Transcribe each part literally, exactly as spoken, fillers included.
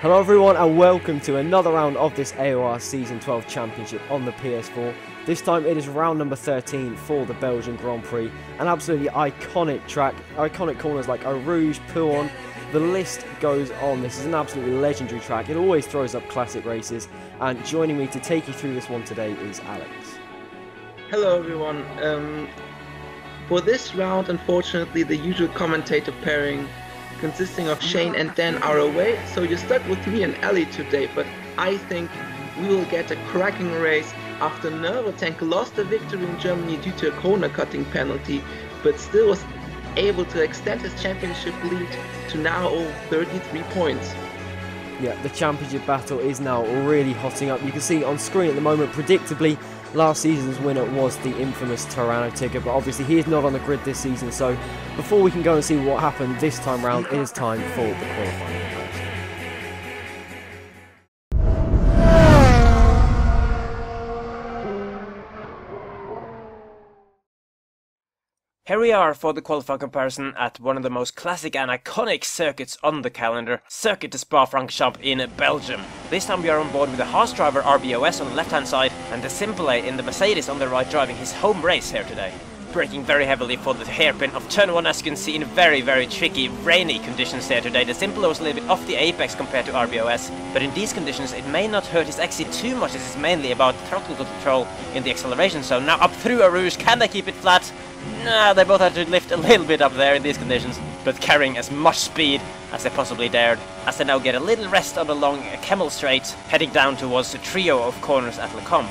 Hello everyone and welcome to another round of this A O R Season twelve Championship on the P S four. This time it is round number thirteen for the Belgian Grand Prix. An absolutely iconic track, iconic corners like Eau Rouge, Pouhon, the list goes on. This is an absolutely legendary track. It always throws up classic races, and joining me to take you through this one today is Alex. Hello everyone. Um, for this round, unfortunately, the usual commentator pairing consisting of Shane and Dan are away, so you're stuck with me and Ali today, but I think we will get a cracking race after Nervatank lost the victory in Germany due to a corner cutting penalty, but still was able to extend his championship lead to now all thirty-three points. Yeah, the championship battle is now really hotting up. You can see on screen at the moment, predictably, last season's winner was the infamous Tirano ticket, but obviously he is not on the grid this season, so before we can go and see what happened this time round, it is time for the qualifying comparison. Here we are for the qualifying comparison at one of the most classic and iconic circuits on the calendar, Circuit de Spa-Francorchamps in Belgium. This time we are on board with the Haas driver R B O S on the left hand side and the Simpele in the Mercedes on the right, driving his home race here today. Braking very heavily for the hairpin of turn one, as you can see, in very very tricky rainy conditions here today. The Simpele was a little bit off the apex compared to R B O S, but in these conditions it may not hurt his exit too much. This is mainly about throttle control in the acceleration zone. Now up through Eau Rouge, can they keep it flat? Nah, they both had to lift a little bit up there in these conditions, but carrying as much speed as they possibly dared, as they now get a little rest on the long Camel Straight, heading down towards the trio of corners at Le Combe.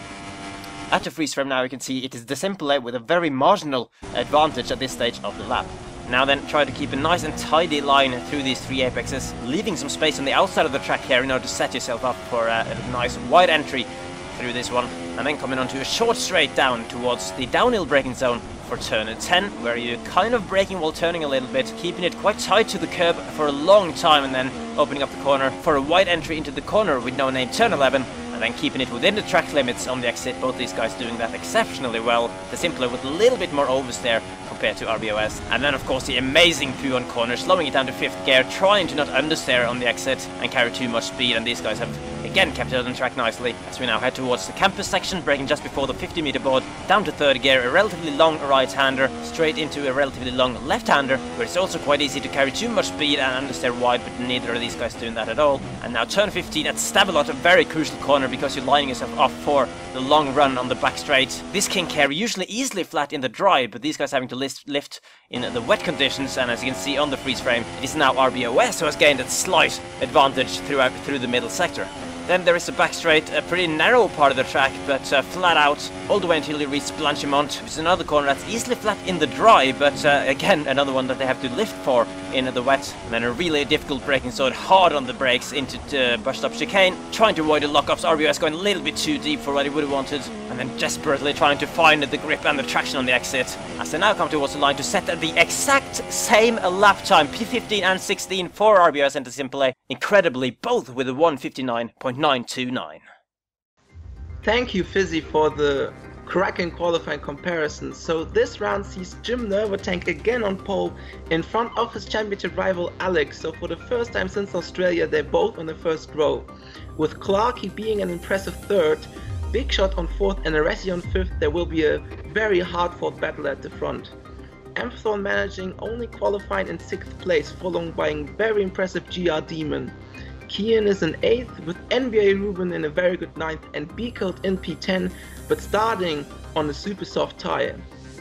At the freeze frame now you can see it is the Simpele with a very marginal advantage at this stage of the lap. Now then, try to keep a nice and tidy line through these three apexes, leaving some space on the outside of the track here in order to set yourself up for a, a nice wide entry through this one, and then coming onto a short straight down towards the downhill braking zone for turn ten, where you're kind of braking while turning a little bit, keeping it quite tight to the curb for a long time, and then opening up the corner for a wide entry into the corner with no name, turn eleven, and then keeping it within the track limits on the exit. Both these guys doing that exceptionally well. The Simpele with a little bit more oversteer compared to R B O S, and then of course the amazing through on corner, slowing it down to fifth gear, trying to not understeer on the exit and carry too much speed, and these guys have again kept it on track nicely as we now head towards the campus section, braking just before the fifty meter board, down to third gear, a relatively long right-hander, straight into a relatively long left-hander, where it's also quite easy to carry too much speed and understeer wide, but neither of these guys doing that at all. And now turn fifteen at Stavelot, a very crucial corner because you're lining yourself off for the long run on the back straight. This can carry usually easily flat in the dry, but these guys having to lift, lift in the wet conditions, and as you can see on the freeze frame, it is now R B O S who has gained a slight advantage throughout through the middle sector. Then there is a back straight, a pretty narrow part of the track, but uh, flat out all the way until you reach Blanchimont, which is another corner that's easily flat in the dry, but uh, again another one that they have to lift for in the wet. And then a really difficult braking zone, hard on the brakes into uh, bus stop chicane, trying to avoid the lockups. R B O S going a little bit too deep for what he would have wanted, and then desperately trying to find the grip and the traction on the exit, as they now come towards the line to set the exact same lap time, P fifteen and sixteen for R B O S and the Simpele, incredibly both with a one fifty-nine point nine two nine. Thank you, Fizzy, for the cracking qualifying comparison. So this round sees Jim Nervatank again on pole in front of his championship rival Alex. So for the first time since Australia, they're both on the first row, with Clarkey being an impressive third, Big Shot on fourth, and Aresi on fifth. There will be a very hard-fought battle at the front. Ampthorn managing only qualifying in sixth place, followed by a very impressive G R Demon. Kian is in eighth, with N B A Ruben in a very good ninth, and Beekelt in P ten, but starting on a super soft tire.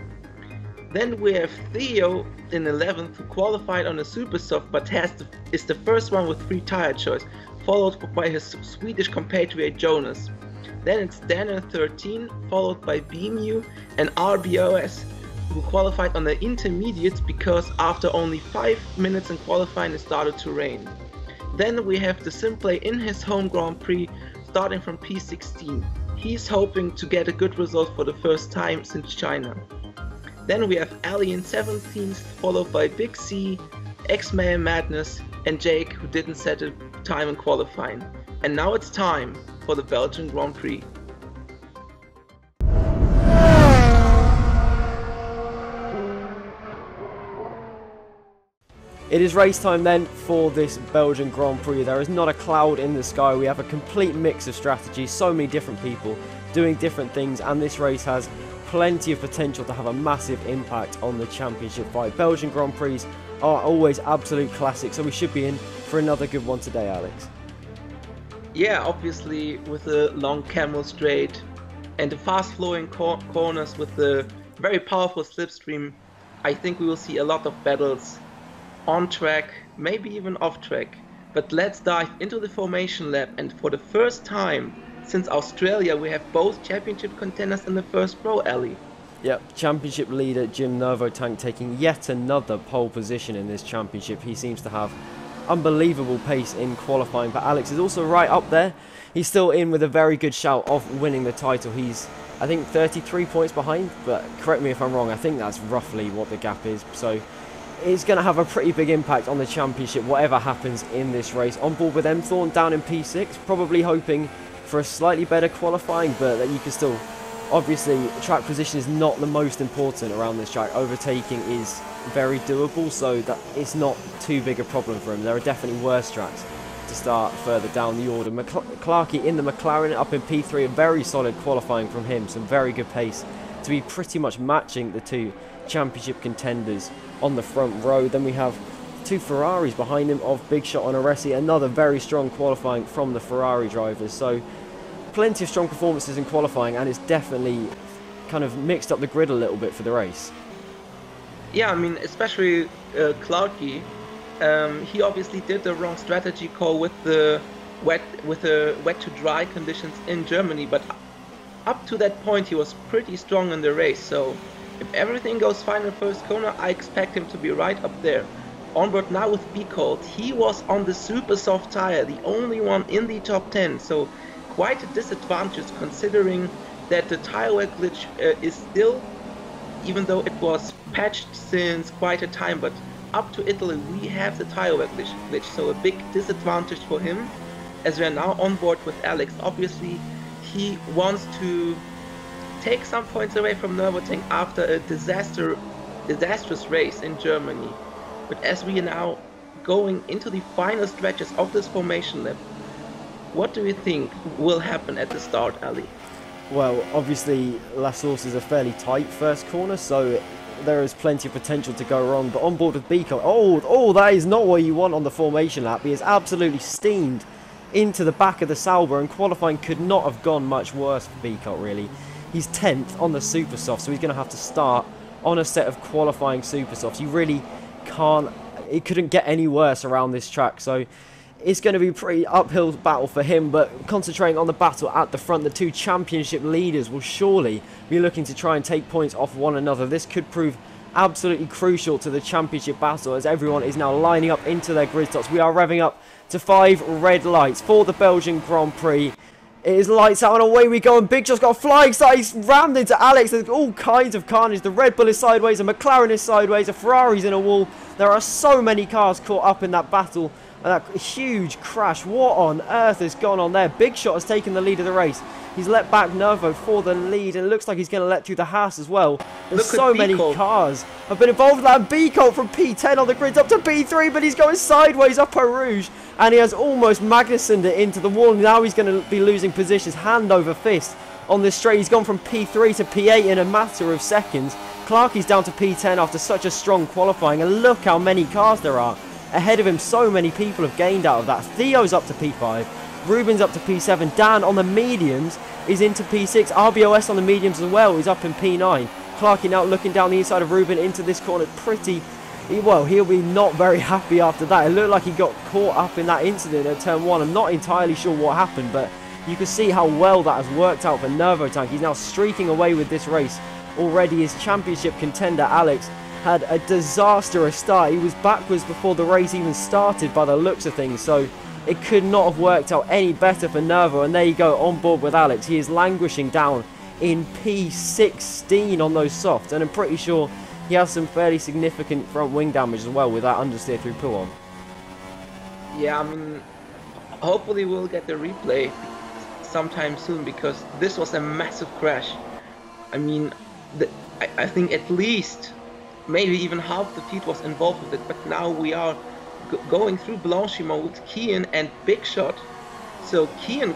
Then we have Theo in eleventh, who qualified on a super soft, but has the, is the first one with free tire choice, followed by his Swedish compatriot Jonas. Then it's Dan in thirteen, followed by Beamu and R B O S, who qualified on the intermediates because after only five minutes in qualifying it started to rain. Then we have the Simpele in his home Grand Prix, starting from P sixteen. He's hoping to get a good result for the first time since China. Then we have Ali in seventeenth, followed by Big C, X-Man Madness, and Jake, who didn't set a time in qualifying. And now it's time for the Belgian Grand Prix. It is race time then for this Belgian Grand Prix. There is not a cloud in the sky. We have a complete mix of strategies, so many different people doing different things, and this race has plenty of potential to have a massive impact on the championship fight. Belgian Grand Prix are always absolute classics, so we should be in for another good one today, Alex. Yeah, obviously with the long camel straight and the fast flowing cor corners with the very powerful slipstream, I think we will see a lot of battles on track, maybe even off track. But let's dive into the formation lap, and for the first time since Australia we have both championship contenders in the first row, Ali. Yep, championship leader Jim Nervotank taking yet another pole position in this championship. He seems to have unbelievable pace in qualifying, but Alex is also right up there. He's still in with a very good shout of winning the title. He's, I think, thirty-three points behind, but correct me if I'm wrong, I think that's roughly what the gap is. So it's going to have a pretty big impact on the championship, whatever happens in this race. On board with M Thorn down in P six, probably hoping for a slightly better qualifying, but that you can still, obviously, track position is not the most important around this track. Overtaking is very doable, so that it's not too big a problem for him. There are definitely worse tracks to start further down the order. Clarkey in the McLaren up in P three, a very solid qualifying from him, some very good pace to be pretty much matching the two championship contenders on the front row. Then we have two Ferraris behind him of Big Shot and Aresi, another very strong qualifying from the Ferrari drivers. So plenty of strong performances in qualifying, and it's definitely kind of mixed up the grid a little bit for the race. Yeah, I mean, especially uh, Clarkey, um, he obviously did the wrong strategy call with the wet with the wet to dry conditions in Germany, but up to that point he was pretty strong in the race. So if everything goes fine in first corner, I expect him to be right up there. On board now with B Colt, he was on the super soft tire, the only one in the top ten, so quite a disadvantage considering that the tire wear glitch uh, is still, even though it was patched since quite a time, but up to Italy we have the tire wear glitch, glitch, so a big disadvantage for him. As we are now on board with Alex, obviously he wants to take some points away from Nervotank after a disaster, disastrous race in Germany. But as we are now going into the final stretches of this formation lap, what do you think will happen at the start, Ali? Well, obviously La Source is a fairly tight first corner, so there is plenty of potential to go wrong. But on board with Beco, oh, oh, that is not what you want on the formation lap. He is absolutely steamed into the back of the Sauber, and qualifying could not have gone much worse for Beco, really. He's tenth on the Super Soft, so he's going to have to start on a set of qualifying Super Softs. You really can't, it couldn't get any worse around this track, so it's going to be a pretty uphill battle for him. But concentrating on the battle at the front, the two championship leaders will surely be looking to try and take points off one another. This could prove absolutely crucial to the championship battle, as everyone is now lining up into their grid stops. We are revving up to five red lights for the Belgian Grand Prix. It is lights out and away we go, and Big Shot's got a flying start. He's rammed into Alex. There's all kinds of carnage. The Red Bull is sideways, a McLaren is sideways, a Ferrari's in a wall. There are so many cars caught up in that battle, and that huge crash. What on earth has gone on there? Big Shot has taken the lead of the race. He's let back Nervo for the lead, and it looks like he's going to let through the Haas as well. There's so many cars have been involved in that. B Colt from P ten on the grid up to P three, but he's going sideways up Eau Rouge, and he has almost Magnussened it into the wall. Now he's going to be losing positions hand over fist on this straight. He's gone from P three to P eight in a matter of seconds. Clarkey's down to P ten after such a strong qualifying, and look how many cars there are ahead of him. So many people have gained out of that. Theo's up to P five. Rubin's up to P seven. Dan on the mediums is into P six. R B O S on the mediums as well is up in P nine. Clarkey now looking down the inside of Rubin into this corner. Pretty, well, he'll be not very happy after that. It looked like he got caught up in that incident at turn one. I'm not entirely sure what happened, but you can see how well that has worked out for Nervotank. He's now streaking away with this race. Already his championship contender, Alex, had a disastrous start. He was backwards before the race even started by the looks of things, so it could not have worked out any better for Nervo. And there you go, on board with Alex. He is languishing down in P sixteen on those softs, and I'm pretty sure he has some fairly significant front wing damage as well with that understeer through pull on. Yeah, I mean, hopefully we'll get the replay sometime soon, because this was a massive crash. I mean, the, I, I think at least maybe even half the field was involved with it. But now we are g going through Blanchimont with Kean and Big Shot. So Kean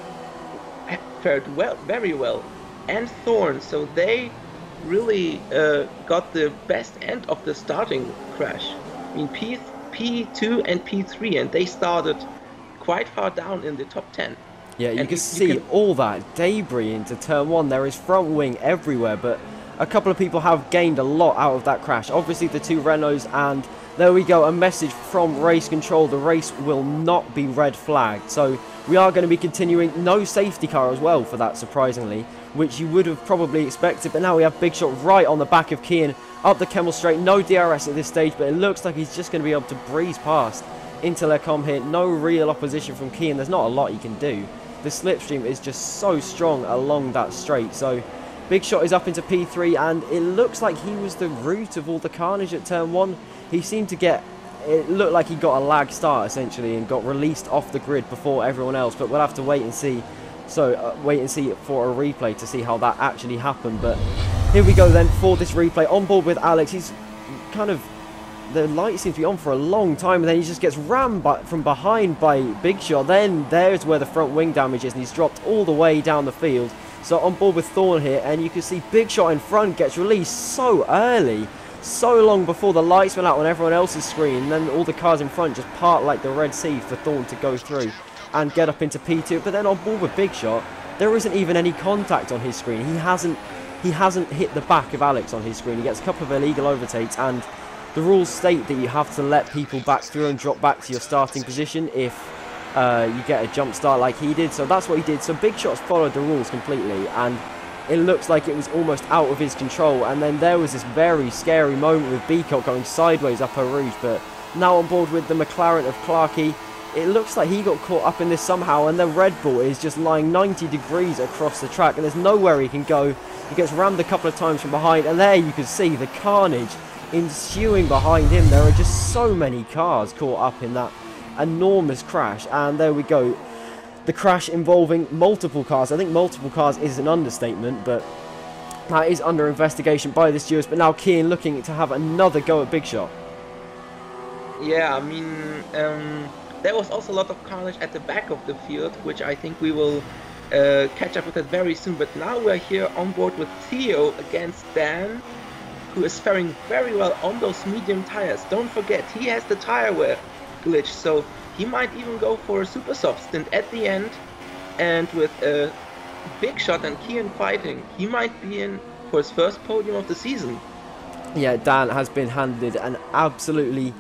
fared well, very well, and Thorn. So they really uh, got the best end of the starting crash. I mean, P P two and P three, and they started quite far down in the top ten. Yeah, you and can you, see you can... all that debris into turn one. There is front wing everywhere, but a couple of people have gained a lot out of that crash. Obviously the two Renaults, and there we go, a message from race control. The race will not be red flagged. So we are going to be continuing. No safety car as well for that, surprisingly, which you would have probably expected. But now we have Big Shot right on the back of Kean up the Kemmel Straight. No D R S at this stage, but it looks like he's just going to be able to breeze past into Lecombe here. No real opposition from Kean. There's not a lot he can do. The slipstream is just so strong along that straight. So Big Shot is up into P three, and it looks like he was the root of all the carnage at turn one. He seemed to get, it looked like he got a lag start essentially and got released off the grid before everyone else, but we'll have to wait and see. So uh, wait and see for a replay to see how that actually happened. But here we go then for this replay. On board with Alex. He's kind of, the light seems to be on for a long time, and then he just gets rammed by, from behind by Big Shot. Then there's where the front wing damage is, and he's dropped all the way down the field. So on board with Thorn here, and you can see Big Shot in front gets released so early, so long before the lights went out on everyone else's screen, and then all the cars in front just part like the Red Sea for Thorn to go through and get up into P two. But then on board with Big Shot, there isn't even any contact on his screen. He hasn't he hasn't hit the back of Alex on his screen. He gets a couple of illegal overtakes, and the rules state that you have to let people back through and drop back to your starting position if uh, you get a jump start like he did. So that's what he did. So Big Shot's followed the rules completely, and it looks like it was almost out of his control. And then there was this very scary moment with Beacock going sideways up Eau Rouge. But now on board with the McLaren of Clarkey, it looks like he got caught up in this somehow, and the Red Bull is just lying ninety degrees across the track, and there's nowhere he can go. He gets rammed a couple of times from behind, and there you can see the carnage ensuing behind him. There are just so many cars caught up in that enormous crash, and there we go. The crash involving multiple cars. I think multiple cars is an understatement, but that is under investigation by the stewards. But now Kean looking to have another go at Big Shot. Yeah, I mean, um, there was also a lot of carnage at the back of the field, which I think we will uh, catch up with that very soon. But now we're here on board with Theo against Dan, who is faring very well on those medium tires. Don't forget, he has the tire wear glitch, so he might even go for a super soft stint at the end. And with a Big Shot and Kean fighting, he might be in for his first podium of the season. Yeah, Dan has been handed an absolutely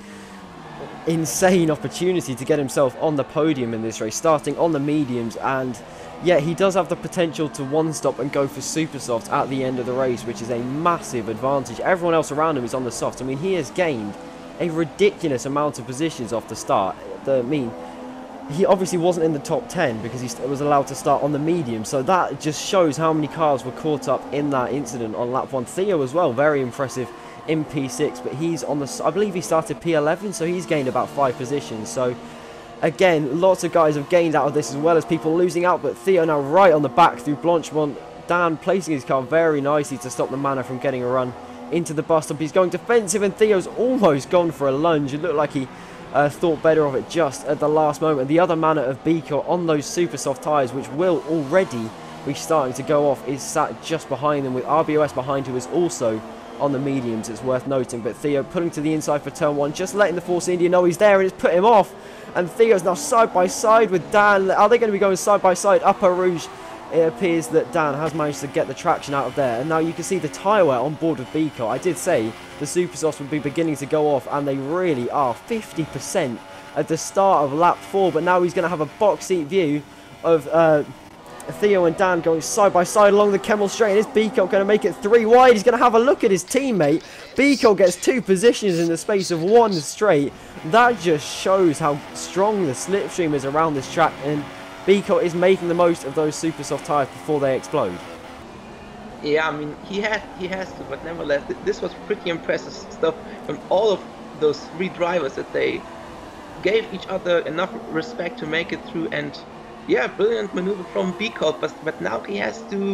insane opportunity to get himself on the podium in this race, starting on the mediums, and yeah, he does have the potential to one stop and go for super soft at the end of the race, which is a massive advantage. Everyone else around him is on the soft. I mean, he has gained a ridiculous amount of positions off the start. The, I mean, he obviously wasn't in the top ten because he was allowed to start on the medium, so that just shows how many cars were caught up in that incident on lap one. Theo as well, very impressive in P six, but he's on the, I believe he started P eleven, so he's gained about five positions. So again, lots of guys have gained out of this, as well as people losing out, but Theo now right on the back through Blanchimont. Dan placing his car very nicely to stop the Manor from getting a run into the bus stop. He's going defensive, and Theo's almost gone for a lunge. It looked like he uh, thought better of it just at the last moment. The other Manor of Beaker on those super soft tyres, which will already be starting to go off, is sat just behind them, with R B O S behind, who is also on the mediums, it's worth noting. But Theo putting to the inside for turn one, just letting the Force India know he's there, and it's put him off. And Theo's now side by side with Dan. Are they going to be going side by side up Eau Rouge? It appears that Dan has managed to get the traction out of there, and now you can see the tyre wear on board with Beaker. I did say the super softs would be beginning to go off, and they really are. fifty percent at the start of lap four, but now he's going to have a box seat view of uh, Theo and Dan going side by side along the Kemmel Straight. And is Beaker going to make it three wide? He's going to have a look at his teammate. Beaker gets two positions in the space of one straight. That just shows how strong the slipstream is around this track, and Beaker is making the most of those super soft tyres before they explode. Yeah, I mean, he has, he has to, but nevertheless, th this was pretty impressive stuff from all of those three drivers, that they gave each other enough respect to make it through. And yeah, brilliant maneuver from Beaker, but, but now he has to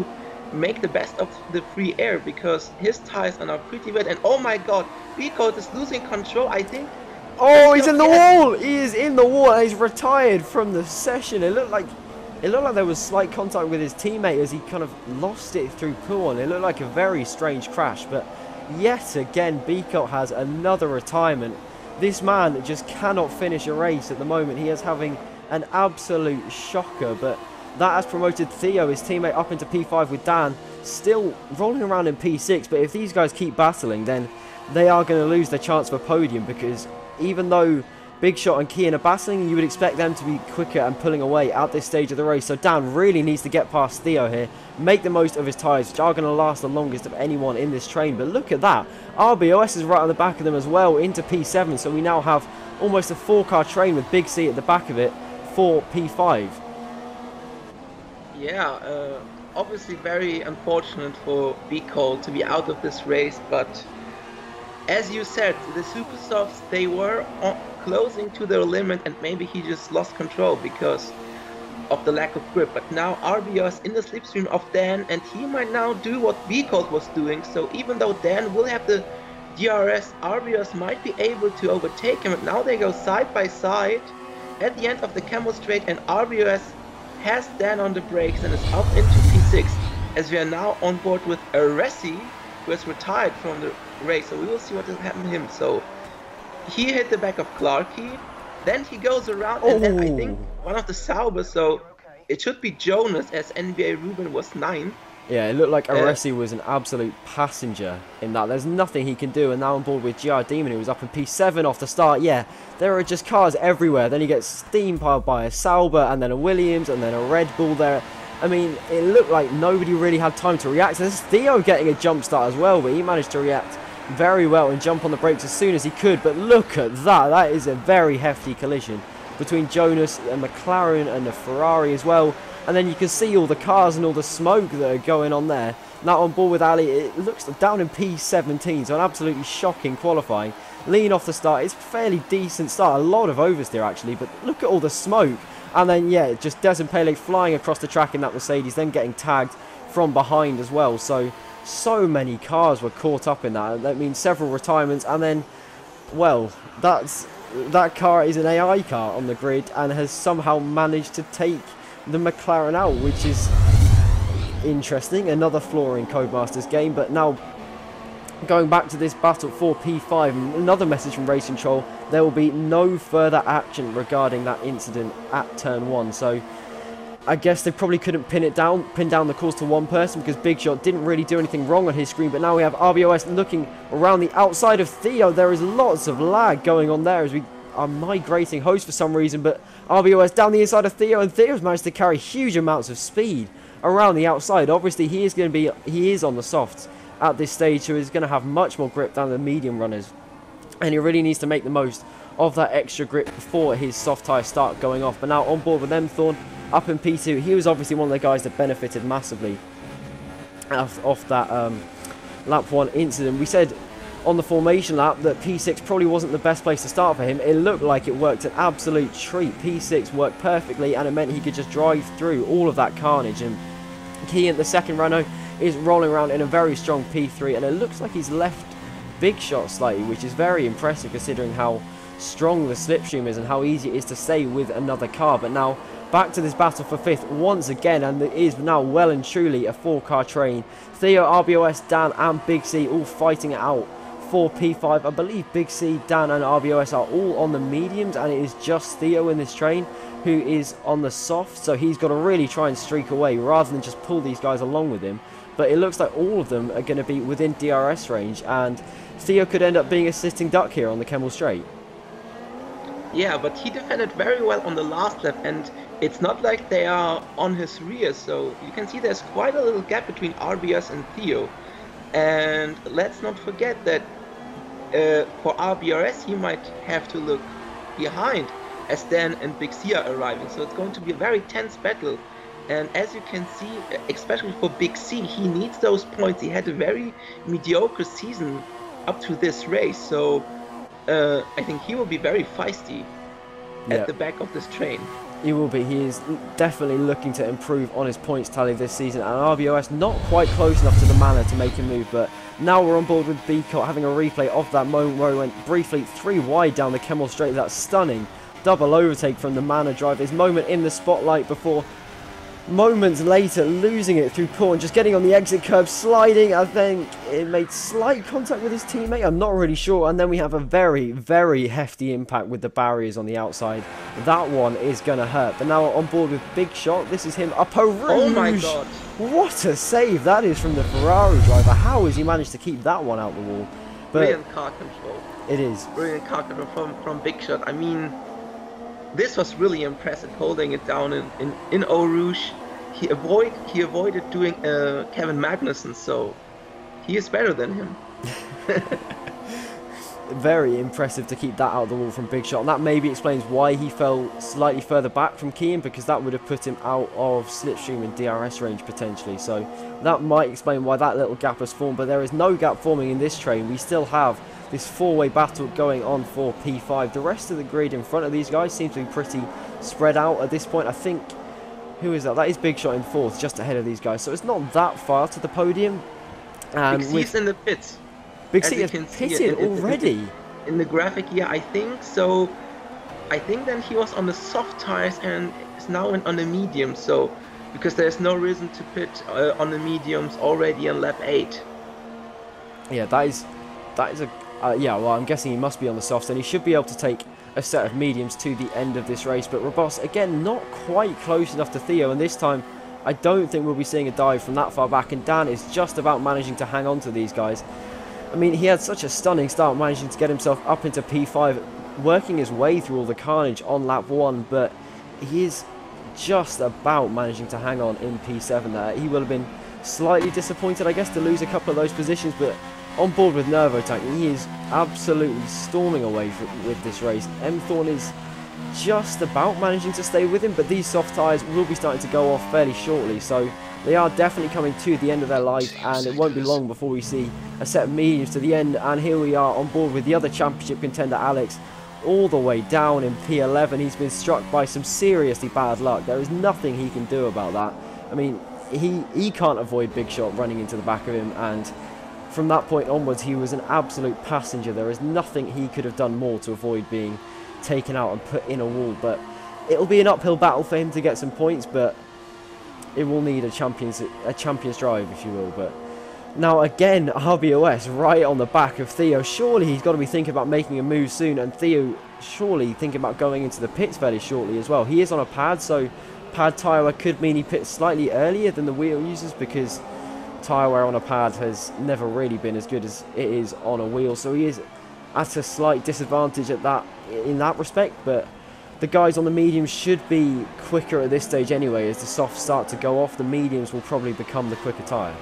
make the best of the free air, because his tires are now pretty wet. And oh my god, B-Colt is losing control, I think. Oh, he's in the wall! He is in the wall and he's retired from the session. It looked like it looked like there was slight contact with his teammate as he kind of lost it through pool, and it looked like a very strange crash. But yet again, B-Colt has another retirement. This man just cannot finish a race at the moment. He is having an absolute shocker, but that has promoted Theo, his teammate, up into P five with Dan, still rolling around in P six. But if these guys keep battling, then they are going to lose their chance for podium, because even though Big Shot and Kian are battling, you would expect them to be quicker and pulling away at this stage of the race. So Dan really needs to get past Theo here, make the most of his tyres, which are going to last the longest of anyone in this train. But look at that, R B O S is right on the back of them as well, into P seven. So we now have almost a four-car train with Big C at the back of it for P five. Yeah, uh, obviously very unfortunate for B-Colt to be out of this race, but as you said, the Super Softs, they were on, closing to their limit, and maybe he just lost control because of the lack of grip. But now R B O S in the slipstream of Dan, and he might now do what B-Colt was doing. So even though Dan will have the D R S, R B O S might be able to overtake him. And now they go side by side at the end of the Camel Straight, and R B O S has Dan on the brakes and is up into P six, as we are now on board with Aresi, who has retired from the race. So we will see what will happen to him. So he hit the back of Clarky, then he goes around, and then I think one of the Saubers, so it should be Jonas, as N B A Ruben was nine. Yeah, it looked like Aresi uh, was an absolute passenger in that. There's nothing he can do, and now on board with G R Demon, who was up in P seven off the start. Yeah, there are just cars everywhere. Then he gets steam piled by a Sauber, and then a Williams, and then a Red Bull there. I mean, it looked like nobody really had time to react. There's Theo getting a jump start as well, but he managed to react very well and jump on the brakes as soon as he could. But look at that. That is a very hefty collision between Jonas and McLaren and the Ferrari as well. And then you can see all the cars and all the smoke that are going on there. Now on board with Ali, it looks down in P seventeen, so an absolutely shocking qualifying. Lean off the start, it's a fairly decent start, a lot of oversteer actually, but look at all the smoke. And then yeah, just Des and Pele flying across the track in that Mercedes, then getting tagged from behind as well. So, so many cars were caught up in that. That means several retirements, and then, well, that's that car is an A I car on the grid and has somehow managed to take the McLaren out, which is interesting. Another flaw in Codemasters game. But now going back to this battle for P five, another message from Race Control: there will be no further action regarding that incident at turn one. So I guess they probably couldn't pin it down, pin down the cause to one person, because Big Shot didn't really do anything wrong on his screen. But now we have R B O S looking around the outside of Theo. There is lots of lag going on there as we are migrating host for some reason, but R B O S down the inside of Theo, and Theo's managed to carry huge amounts of speed around the outside. Obviously he is going to be he is on the softs at this stage, so he's going to have much more grip than the medium runners, and he really needs to make the most of that extra grip before his soft tyres start going off. But now on board with them, Thorn up in P two, he was obviously one of the guys that benefited massively off, off that um, lap one incident. We said on the formation lap that P six probably wasn't the best place to start for him. It looked like it worked an absolute treat. P six worked perfectly, and it meant he could just drive through all of that carnage. And Kian, the second Renault, is rolling around in a very strong P three, and it looks like he's left Big Shot slightly, which is very impressive considering how strong the slipstream is and how easy it is to stay with another car. But now back to this battle for fifth once again, and it is now well and truly a four-car train. Theo, R B O S, Dan and Big C all fighting it out for P five. I believe Big C, Dan and R B O S are all on the mediums, and it is just Theo in this train who is on the soft, so he's got to really try and streak away rather than just pull these guys along with him. But it looks like all of them are going to be within D R S range, and Theo could end up being a sitting duck here on the Kemmel Straight. Yeah, but he defended very well on the last lap, and it's not like they are on his rear, so you can see there's quite a little gap between R B S and Theo. And let's not forget that uh, for R B R S he might have to look behind as Dan and Big C are arriving, so it's going to be a very tense battle. And as you can see, especially for Big C, he needs those points. He had a very mediocre season up to this race, so uh, I think he will be very feisty yeah. at the back of this train. He will be. He is definitely looking to improve on his points tally this season, and R B O S not quite close enough to the manor to make him move, but now we're on board with Beacott having a replay of that moment where he went briefly three wide down the Kemmel Straight. That stunning double overtake from the manor drive. His moment in the spotlight before moments later losing it through corn, just getting on the exit curb, sliding. I think it made slight contact with his teammate, I'm not really sure, and then we have a very very hefty impact with the barriers on the outside. That one is gonna hurt, but now on board with Big Shot. This is him, a Perouge. Oh my god, what a save that is from the Ferrari driver. How has he managed to keep that one out the wall? But brilliant car control. It is Brilliant car control from, from Big Shot. I mean, this was really impressive, holding it down in, in, in Eau Rouge. He avoid he avoided doing uh, Kevin Magnussen, so he is better than him. Very impressive to keep that out of the wall from Big Shot, and that maybe explains why he fell slightly further back from Kean, because that would have put him out of slipstream and D R S range potentially. So that might explain why that little gap has formed, but there is no gap forming in this train. We still have this four-way battle going on for P five. The rest of the grid in front of these guys seems to be pretty spread out at this point. I think, who is that? That is Big Shot in fourth, just ahead of these guys, so it's not that far to the podium. And Big with C's in the pits. Big As C you has can see pitted in- in- in- already. In the graphic, yeah, I think so. I think then he was on the soft tires and is now in, on the medium. So because there's no reason to pit uh, on the mediums already in lap eight. Yeah, that is that is a uh, yeah. Well, I'm guessing he must be on the softs, and he should be able to take a set of mediums to the end of this race. But Rabos again, not quite close enough to Theo, and this time I don't think we'll be seeing a dive from that far back. And Dan is just about managing to hang on to these guys. I mean, he had such a stunning start, managing to get himself up into P five, working his way through all the carnage on lap one, but he is just about managing to hang on in P seven there. He will have been slightly disappointed, I guess, to lose a couple of those positions, but on board with Nervo Tank, he is absolutely storming away for, with this race. M-Thorn is just about managing to stay with him, but these soft tyres will be starting to go off fairly shortly, so they are definitely coming to the end of their life, and it won't be long before we see a set of mediums to the end. And here we are on board with the other championship contender, Alex, all the way down in P eleven. He's been struck by some seriously bad luck. There is nothing he can do about that. I mean, he, he can't avoid Big Shot running into the back of him, and from that point onwards, he was an absolute passenger. There is nothing he could have done more to avoid being taken out and put in a wall, but it'll be an uphill battle for him to get some points, but it will need a champion's a champion's drive, if you will. But now again, R B O S right on the back of Theo. Surely he's got to be thinking about making a move soon, and Theo surely thinking about going into the pits fairly shortly as well. He is on a pad, so pad tyre wear could mean he pits slightly earlier than the wheel users, because tyre wear on a pad has never really been as good as it is on a wheel, so he is at a slight disadvantage at that in that respect. But the guys on the mediums should be quicker at this stage anyway. As the softs start to go off, the mediums will probably become the quicker tyre.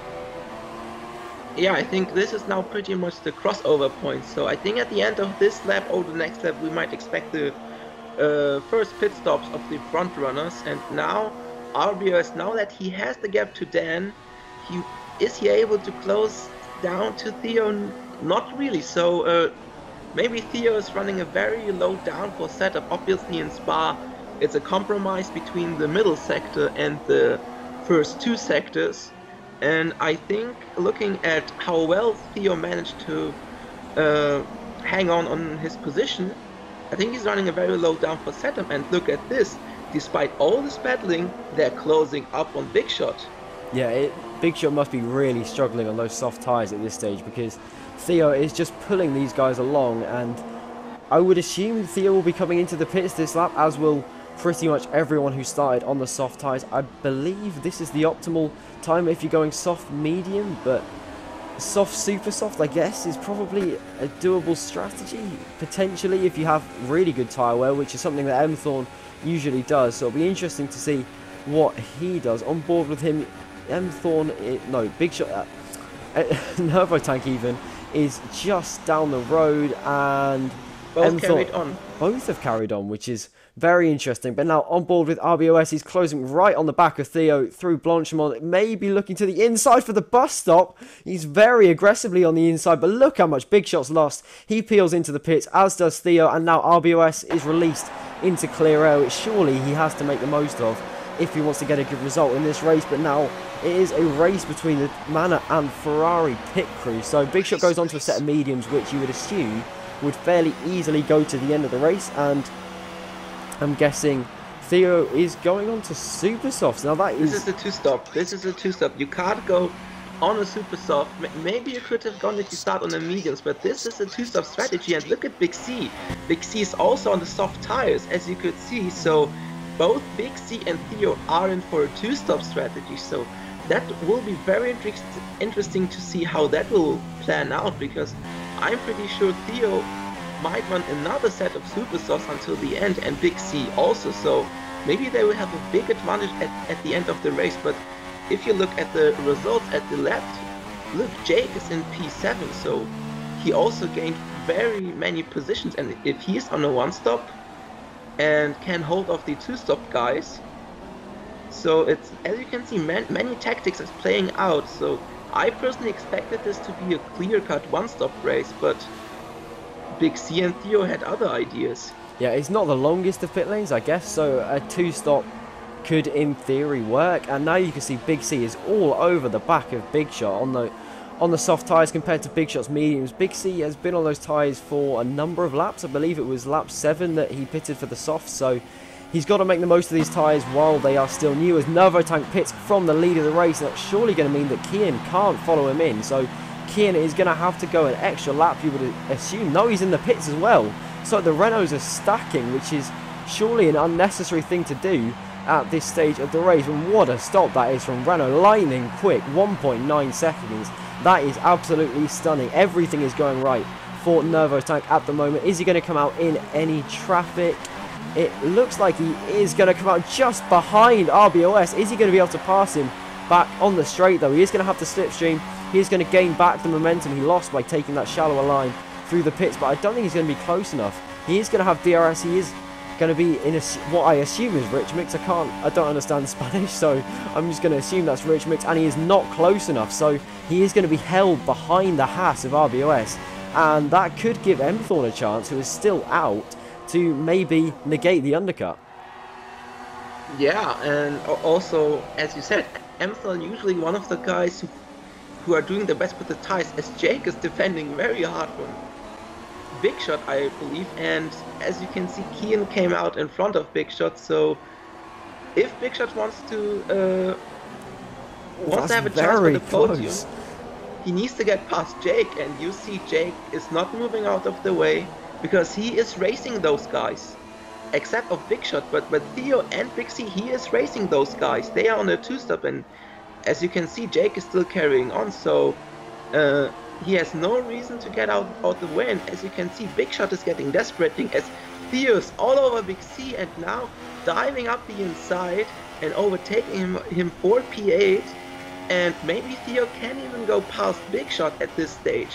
Yeah, I think this is now pretty much the crossover point. So I think at the end of this lap or the next lap, we might expect the uh, first pit stops of the front runners. And now R B O S, now that he has the gap to Dan, he is he able to close down to Theo? Not really. So uh, maybe Theo is running a very low downforce setup. Obviously in Spa, it's a compromise between the middle sector and the first two sectors. And I think looking at how well Theo managed to uh, hang on on his position, I think he's running a very low downforce setup. And look at this, despite all this battling, they're closing up on Big Shot. Yeah, it, Big Shot must be really struggling on those soft tyres at this stage, because Theo is just pulling these guys along, and I would assume Theo will be coming into the pits this lap, as will pretty much everyone who started on the soft tyres. I believe this is the optimal time if you're going soft medium, but soft super soft I guess is probably a doable strategy potentially if you have really good tyre wear, which is something that M-Thorn usually does. So it'll be interesting to see what he does. On board with him, M-Thorn, no, Big Shot, uh, Nervo Tank even, is just down the road, and both carried on. Both have carried on, which is very interesting. But now on board with R B O S, he's closing right on the back of Theo through Blanchimont, maybe looking to the inside for the bus stop. He's very aggressively on the inside, but look how much Big Shot's lost. He peels into the pits, as does Theo, and now R B O S is released into clear air, which surely he has to make the most of if he wants to get a good result in this race. But now it is a race between the Manor and Ferrari pit crew. So Big Shot goes on to a set of mediums, which you would assume would fairly easily go to the end of the race, and I'm guessing Theo is going on to super softs. Now that is... This is a two-stop. This is a two-stop. You can't go on a super soft. Maybe you could have gone if you start on the mediums, but this is a two-stop strategy. And look at Big C. Big C is also on the soft tires, as you could see. So both Big C and Theo are in for a two-stop strategy. So that will be very interest interesting to see how that will plan out, because I'm pretty sure Theo might run another set of super softs until the end, and Big C also. So maybe they will have a big advantage at, at the end of the race. But if you look at the results at the left, look, Jake is in P seven, so he also gained very many positions. And if he's on a one-stop and can hold off the two-stop guys, so it's, as you can see, man, many tactics is playing out. So I personally expected this to be a clear-cut one-stop race, but Big C and Theo had other ideas. Yeah, it's not the longest of pit lanes, I guess, so a two-stop could in theory work. And now you can see Big C is all over the back of Big Shot on the on the soft tyres compared to Big Shot's mediums. Big C has been on those tyres for a number of laps. I believe it was lap seven that he pitted for the softs, so he's got to make the most of these tyres while they are still new. As Nervo Tank pits from the lead of the race, and that's surely going to mean that Kian can't follow him in. So Kian is going to have to go an extra lap, you would assume. No, he's in the pits as well. So the Renaults are stacking, which is surely an unnecessary thing to do at this stage of the race. And what a stop that is from Renault. Lightning quick, one point nine seconds. That is absolutely stunning. Everything is going right for Nervo Tank at the moment. Is he going to come out in any traffic? It looks like he is going to come out just behind R B O S. Is he going to be able to pass him back on the straight though? He is going to have to slipstream. He is going to gain back the momentum he lost by taking that shallower line through the pits, but I don't think he's going to be close enough. He is going to have D R S. He is going to be in a, what I assume is rich mix. I can't, I don't understand Spanish, so I'm just going to assume that's rich mix, and he is not close enough. So he is going to be held behind the Haas of R B O S, and that could give Emthorn a chance, who is still out, to maybe negate the undercut. Yeah, and also, as you said, Emthorn usually one of the guys who, who are doing the best with the tires, as Jake is defending very hard from Big Shot, I believe. And as you can see, Kian came out in front of Big Shot, so if Big Shot wants to uh, wants to have a chance with the podium, he needs to get past Jake. And you see Jake is not moving out of the way, because he is racing those guys, except of Big Shot. But but Theo and Big C, he is racing those guys. They are on a two-stop, and as you can see, Jake is still carrying on. So uh, he has no reason to get out of the way. And as you can see, Big Shot is getting desperate, as Theo is all over Big C and now diving up the inside and overtaking him, him for P eight. And maybe Theo can even go past Big Shot at this stage.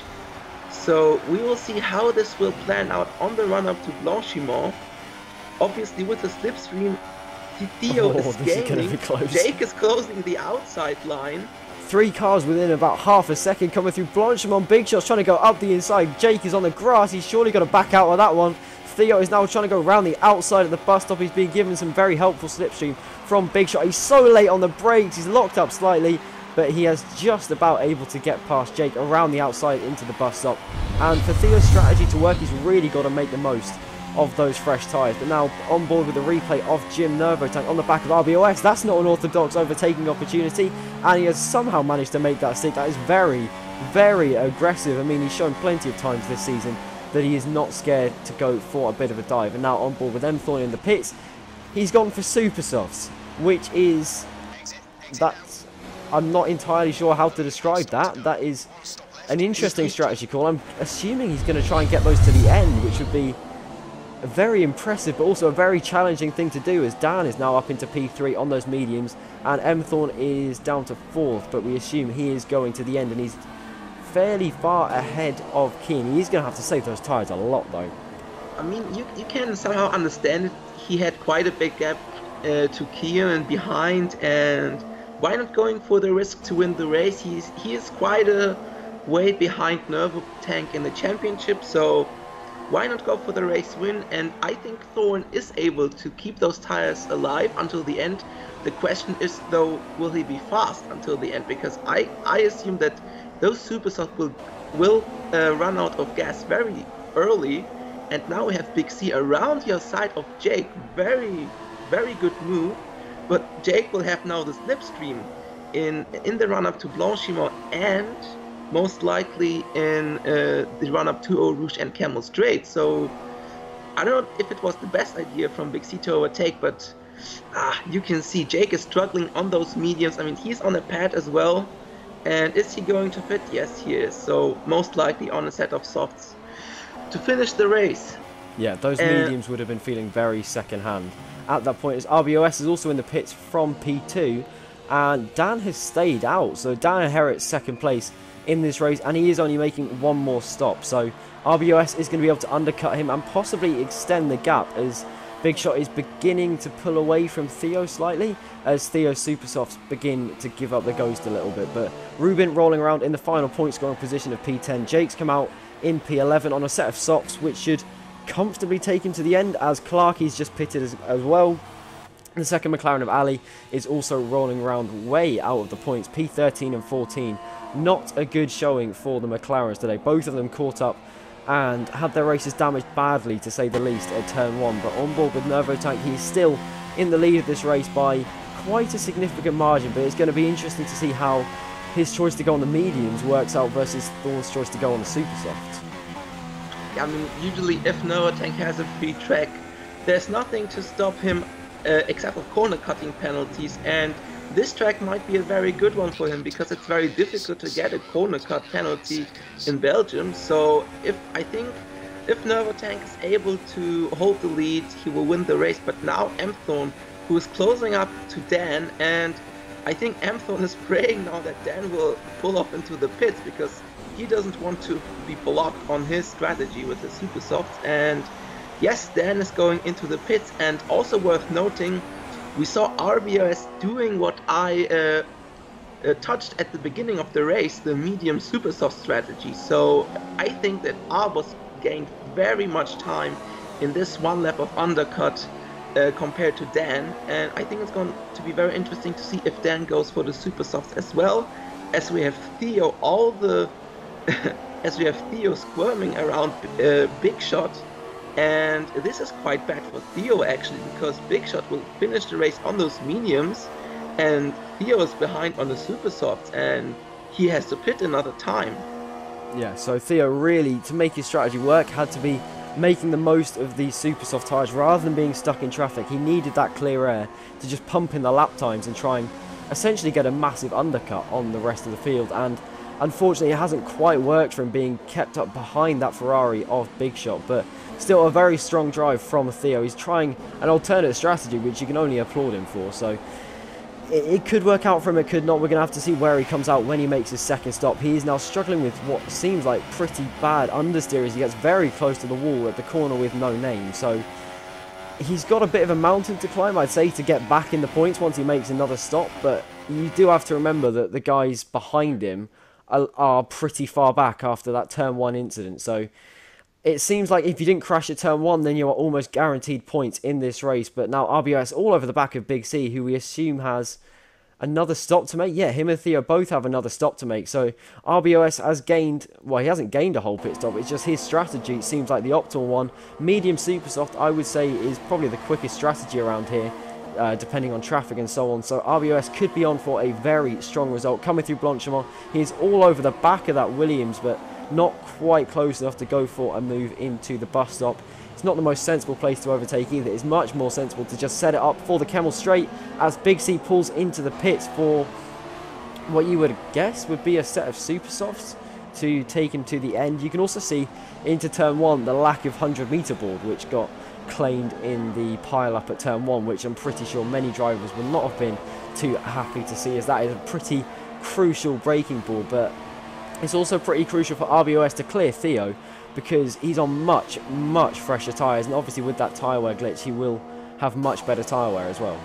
So we will see how this will plan out on the run up to Blanchimont. Obviously with the slipstream, Theo oh, is gaining, is Jake is closing the outside line. Three cars within about half a second coming through. Blanchimont, Big Shot's trying to go up the inside. Jake is on the grass, he's surely got to back out of that one. Theo is now trying to go around the outside of the bus stop. He's being given some very helpful slipstream from Big Shot. He's so late on the brakes, he's locked up slightly, but he has just about able to get past Jake around the outside into the bus stop. And for Theo's strategy to work, he's really got to make the most of those fresh tyres. But now on board with the replay of Jim Nervo Tank on the back of R B O S. That's not an orthodox overtaking opportunity, and he has somehow managed to make that stick. That is very, very aggressive. I mean, he's shown plenty of times this season that he is not scared to go for a bit of a dive. And now on board with Emthorn in the pits, he's gone for super softs, which is, that's, I'm not entirely sure how to describe that. That is an interesting strategy call. I'm assuming he's going to try and get those to the end, which would be very impressive, but also a very challenging thing to do, as Dan is now up into P three on those mediums, and Emthorn is down to fourth, but we assume he is going to the end, and he's fairly far ahead of Kian. He's going to have to save those tyres a lot, though. I mean, you, you can somehow understand it. He had quite a big gap uh, to Kian and behind, and why not going for the risk to win the race? He's he is quite a way behind Nervo Tank in the championship, so why not go for the race win? And I think Thorn is able to keep those tires alive until the end. The question is though, will he be fast until the end? Because I, I assume that those Supersofts will, will uh, run out of gas very early. And now we have Big C around your side of Jake. Very, very good move. But Jake will have now the slipstream in, in the run-up to Blanchimont and most likely in uh, the run-up to Eau Rouge and Camel Straight. So I don't know if it was the best idea from Big C to overtake, but ah, you can see Jake is struggling on those mediums. I mean, he's on a pad as well. And is he going to fit? Yes, he is. So most likely on a set of softs to finish the race. Yeah, those uh, mediums would have been feeling very second-hand at that point, as R B O S is also in the pits from P two, and Dan has stayed out. So Dan inherits second place in this race, and he is only making one more stop. So R B O S is going to be able to undercut him and possibly extend the gap, as Big Shot is beginning to pull away from Theo slightly, as Theo's Supersofts begin to give up the ghost a little bit. But Ruben rolling around in the final point scoring position of P ten. Jake's come out in P eleven on a set of softs, which should comfortably take him to the end, as Clarkie's just pitted as, as well. The second McLaren of Ali is also rolling around way out of the points, P thirteen and fourteen. Not a good showing for the McLarens today. Both of them caught up and had their races damaged badly, to say the least, at turn one. But on board with Nervotank, he's still in the lead of this race by quite a significant margin. But it's going to be interesting to see how his choice to go on the mediums works out versus Thorn's choice to go on the Supersofts. I mean, usually if Nervotank has a free track, there's nothing to stop him uh, except for corner cutting penalties, and this track might be a very good one for him because it's very difficult to get a corner cut penalty in Belgium. So if I think if Nervotank is able to hold the lead, he will win the race. But now Emthorn, who is closing up to Dan, and I think Emthorn is praying now that Dan will pull off into the pits because he doesn't want to be blocked on his strategy with the Supersofts. And yes, Dan is going into the pits. And also worth noting, we saw R B O S doing what I uh, uh, touched at the beginning of the race, the medium Supersoft strategy. So I think that Arbos gained very much time in this one lap of undercut uh, compared to Dan. And I think it's going to be very interesting to see if Dan goes for the Supersofts as well, as we have Theo all the as we have Theo squirming around uh, Big Shot. And this is quite bad for Theo actually, because Big Shot will finish the race on those mediums and Theo is behind on the Supersofts and he has to pit another time. Yeah, so Theo really, to make his strategy work, had to be making the most of these Supersoft tyres rather than being stuck in traffic. He needed that clear air to just pump in the lap times and try and essentially get a massive undercut on the rest of the field. And unfortunately, it hasn't quite worked for him, being kept up behind that Ferrari of Big Shot. But still a very strong drive from Theo. He's trying an alternate strategy, which you can only applaud him for. So it, it could work out for him, it could not. We're going to have to see where he comes out when he makes his second stop. He is now struggling with what seems like pretty bad understeer as he gets very close to the wall at the corner with no name. So he's got a bit of a mountain to climb, I'd say, to get back in the points once he makes another stop. But you do have to remember that the guys behind him are, are pretty far back after that turn one incident. So it seems like if you didn't crash at turn one, then you are almost guaranteed points in this race. But now R B O S all over the back of Big C, who we assume has another stop to make. Yeah, him and Theo both have another stop to make. So R B O S has gained, well, he hasn't gained a whole pit stop. It's just his strategy seems like the optimal one. Medium Supersoft, I would say, is probably the quickest strategy around here, uh, depending on traffic and so on. So R B O S could be on for a very strong result. Coming through Blanchimont, he's all over the back of that Williams, but not quite close enough to go for a move into the bus stop. It's not the most sensible place to overtake either. It's much more sensible to just set it up for the Camel Straight as Big C pulls into the pits for what you would guess would be a set of Supersofts to take him to the end. You can also see into turn one the lack of one hundred meter board, which got claimed in the pile up at turn one, which I'm pretty sure many drivers would not have been too happy to see, as that is a pretty crucial braking board. But it's also pretty crucial for R B O S to clear Theo, because he's on much, much fresher tyres, and obviously with that tyre wear glitch, he will have much better tyre wear as well.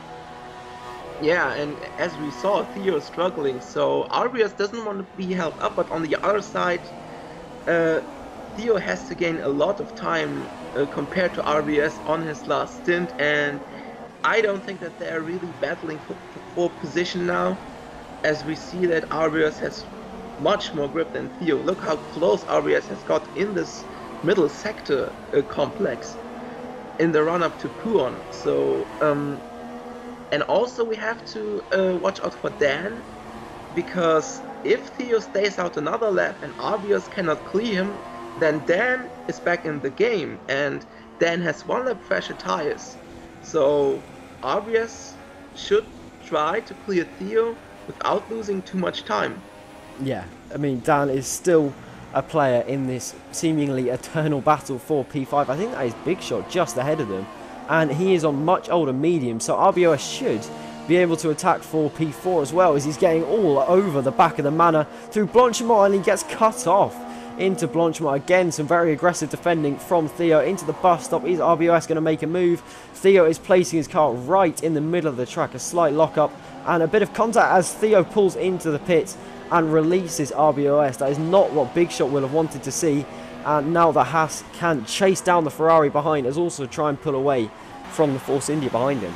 Yeah, and as we saw, Theo is struggling, so R B O S doesn't want to be held up, but on the other side, uh, Theo has to gain a lot of time uh, compared to R B S on his last stint, and I don't think that they're really battling for, for position now, as we see that R B S has much more grip than Theo. Look how close R B S has got in this middle sector uh, complex in the run-up to Puon. So, um, and also we have to uh, watch out for Dan, because if Theo stays out another lap and R B S cannot clear him, then Dan is back in the game, and Dan has one lap fresher tires. So R B S should try to clear Theo without losing too much time. Yeah, I mean, Dan is still a player in this seemingly eternal battle for P five. I think that is Big Shot just ahead of them, and he is on much older medium, so R B O S should be able to attack for P four as well, as he's getting all over the back of the Manor through Blanchimont, and he gets cut off into Blanchimont. Again, some very aggressive defending from Theo into the bus stop. Is R B O S going to make a move? Theo is placing his car right in the middle of the track, a slight lock-up and a bit of contact as Theo pulls into the pit and releases R B O S. That is not what Big Shot will have wanted to see, and now the Haas can chase down the Ferrari behind, as also try and pull away from the Force India behind him.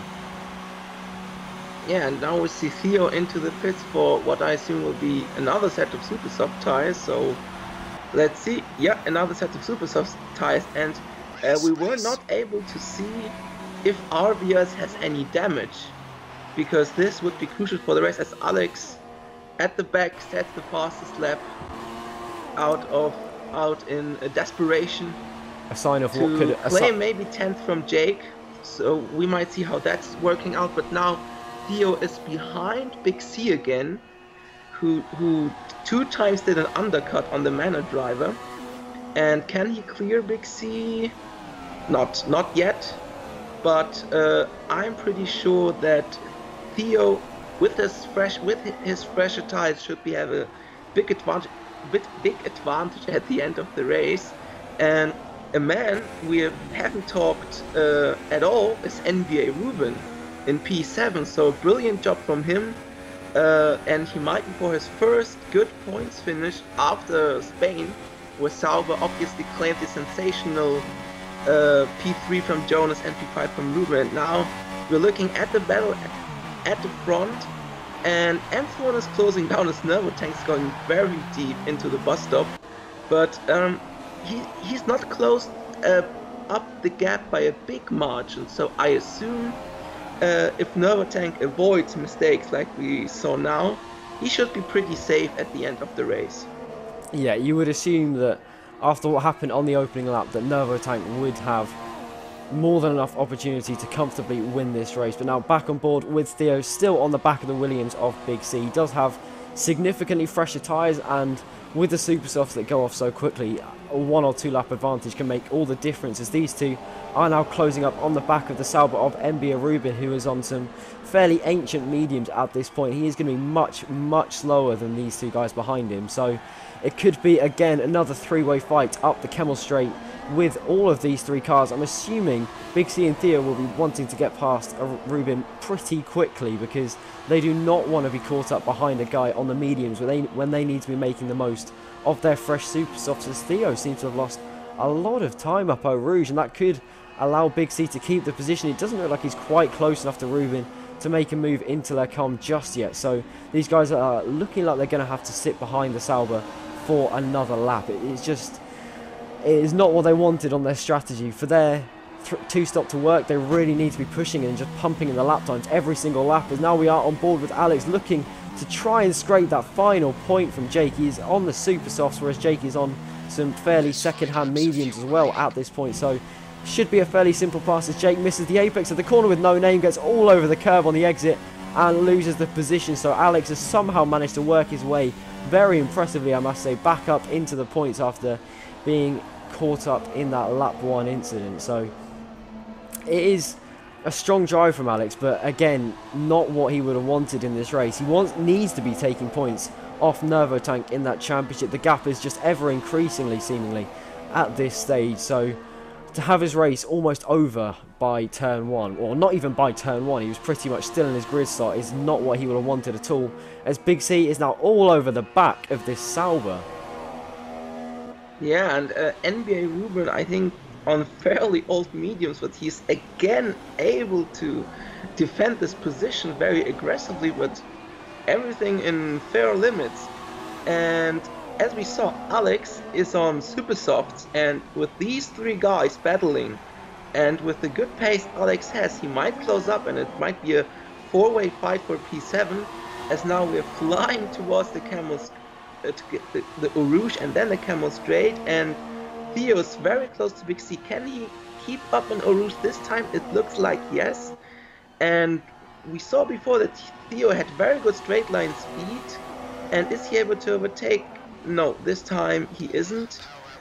Yeah, and now we see Theo into the pits for what I assume will be another set of super soft tires. So let's see. Yeah, another set of super soft tires, and uh, we were not able to see if R B S has any damage, because this would be crucial for the race, as Alex at the back sets the fastest lap out of out in a desperation. A sign of to what could a claim maybe tenth from Jake. So we might see how that's working out. But now Theo is behind Big C again, who who two times did an undercut on the Manor driver. And can he clear Big C? Not not yet. But uh, I'm pretty sure that Theo, with his fresh with his fresher tires, should be have a big advantage, big big advantage at the end of the race. And a man we haven't talked uh, at all is N B A Ruben in P seven. So brilliant job from him, uh, and he might be for his first good points finish after Spain, where Sauber obviously claimed the sensational uh, P three from Jonas and P five from Ruben. And now we're looking at the battle at, at the front, and M four is closing down his Nervo tanks, going very deep into the bus stop, but um, he he's not closed uh, up the gap by a big margin. So I assume uh, if Nervo tank avoids mistakes like we saw now, he should be pretty safe at the end of the race. Yeah, you would assume that after what happened on the opening lap, that Nervo tank would have more than enough opportunity to comfortably win this race. But now back on board with Theo, still on the back of the Williams of Big C. He does have significantly fresher tyres, and with the super softs that go off so quickly, a one or two lap advantage can make all the difference, as these two are now closing up on the back of the Sauber of N B A Ruben, who is on some fairly ancient mediums at this point. He is going to be much, much slower than these two guys behind him. So it could be, again, another three-way fight up the Kemmel Straight with all of these three cars. I'm assuming Big C and Theo will be wanting to get past Ruben pretty quickly, because they do not want to be caught up behind a guy on the mediums when they, when they need to be making the most of their fresh super softs, as Theo seems to have lost a lot of time up Eau Rouge, and that could allow Big C to keep the position. It doesn't look like he's quite close enough to Ruben to make a move into their com just yet, so these guys are looking like they're going to have to sit behind the Sauber for another lap. It is just, it is not what they wanted on their strategy. For their two stop to work, they really need to be pushing and just pumping in the lap times every single lap, as now we are on board with Alex looking to try and scrape that final point from Jake. He's on the super softs, whereas Jake is on some fairly second-hand mediums as well at this point, so should be a fairly simple pass, as Jake misses the apex of the corner with no name, gets all over the curb on the exit and loses the position. So Alex has somehow managed to work his way very impressively, I must say, back up into the points after being caught up in that lap one incident. So it is a strong drive from Alex, but again, not what he would have wanted in this race. He wants needs to be taking points off Nervo tank in that championship. The gap is just ever increasingly, seemingly, at this stage. So to have his race almost over by turn one, or not even by turn one, he was pretty much still in his grid slot, is not what he would have wanted at all, as Big C is now all over the back of this Sauber. Yeah, and uh, N B A Ruben, I think, on fairly old mediums, but he's again able to defend this position very aggressively, but everything in fair limits. And as we saw, Alex is on super softs, and with these three guys battling, and with the good pace Alex has, he might close up, and it might be a four-way fight for P seven. As now we're flying towards the camels, uh, to get the, the Urush and then the camel straight, and Theo's very close to Big C. Can he keep up on Urush this time? It looks like yes. And we saw before that Theo had very good straight line speed. And is he able to overtake? No, this time he isn't.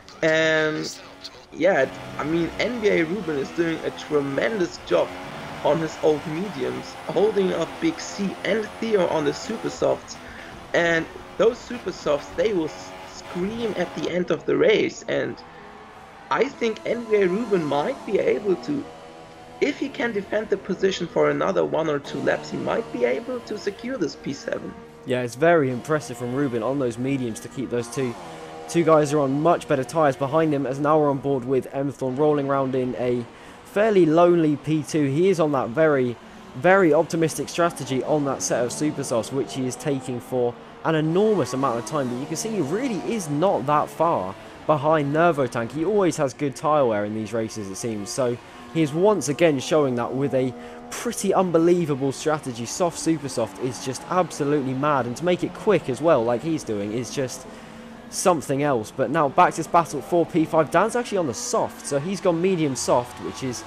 And yeah, I mean, N B A Ruben is doing a tremendous job on his old mediums, holding up Big C and Theo on the super softs. And those super softs, they will scream at the end of the race. And I think N B A Ruben might be able to, if he can defend the position for another one or two laps, he might be able to secure this P seven. Yeah, it's very impressive from Ruben on those mediums to keep those two. Two guys are on much better tyres behind him, as now we're on board with Emthorn rolling around in a fairly lonely P two. He is on that very, very optimistic strategy on that set of super softs, which he is taking for an enormous amount of time. But you can see he really is not that far behind Nervotank. He always has good tyre wear in these races, it seems. So he is once again showing that with a pretty unbelievable strategy. Soft super soft is just absolutely mad, and to make it quick as well, like he's doing, is just something else. But now back to this battle for P five. Dan's actually on the soft, so he's gone medium soft, which is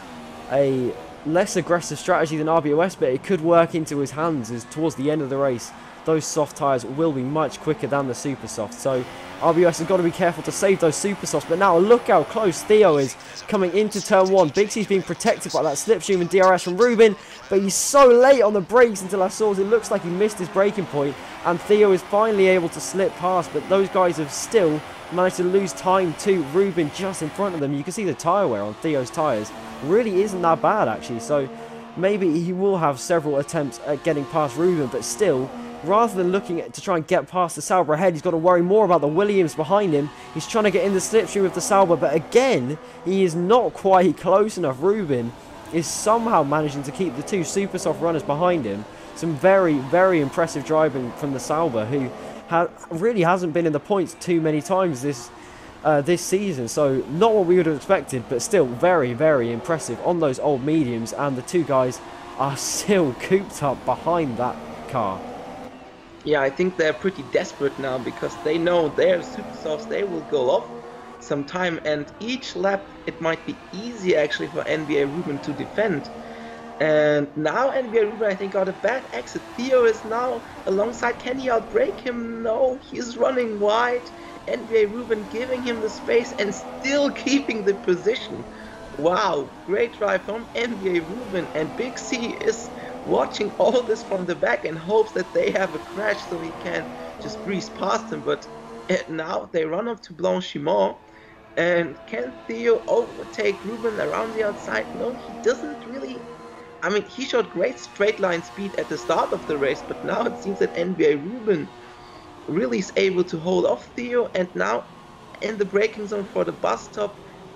a less aggressive strategy than R B O S, but it could work into his hands as towards the end of the race those soft tyres will be much quicker than the super soft. So R B O S has got to be careful to save those super softs. But now look how close Theo is coming into turn one. Big C's being protected by that slipstream and D R S from Ruben, but he's so late on the brakes until I saw it looks like he missed his braking point, and Theo is finally able to slip past. But those guys have still managed to lose time to Ruben just in front of them. You can see the tyre wear on Theo's tyres really isn't that bad actually. So maybe he will have several attempts at getting past Ruben, but still, rather than looking at, to try and get past the Sauber ahead, he's got to worry more about the Williams behind him. He's trying to get in the slipstream with the Sauber, but again, he is not quite close enough. Ruben is somehow managing to keep the two super soft runners behind him. Some very, very impressive driving from the Sauber, who ha really hasn't been in the points too many times this uh, this season. So not what we would have expected, but still very, very impressive on those old mediums. And the two guys are still cooped up behind that car. Yeah, I think they're pretty desperate now, because they know their super softs, they will go off some time, and each lap it might be easy actually for N B A Ruben to defend. And now N B A Ruben, I think, got a bad exit. Theo is now alongside. Can he outbrake him? No, he's running wide. N B A Ruben giving him the space and still keeping the position. Wow, great drive from N B A Ruben, and Big C is watching all this from the back and hopes that they have a crash so he can just breeze past him. But uh, now they run up to Blanchimont, and can Theo overtake Ruben around the outside? No, he doesn't really. I mean, he showed great straight line speed at the start of the race, but now it seems that N B A Ruben really is able to hold off Theo. And now in the braking zone for the bus stop,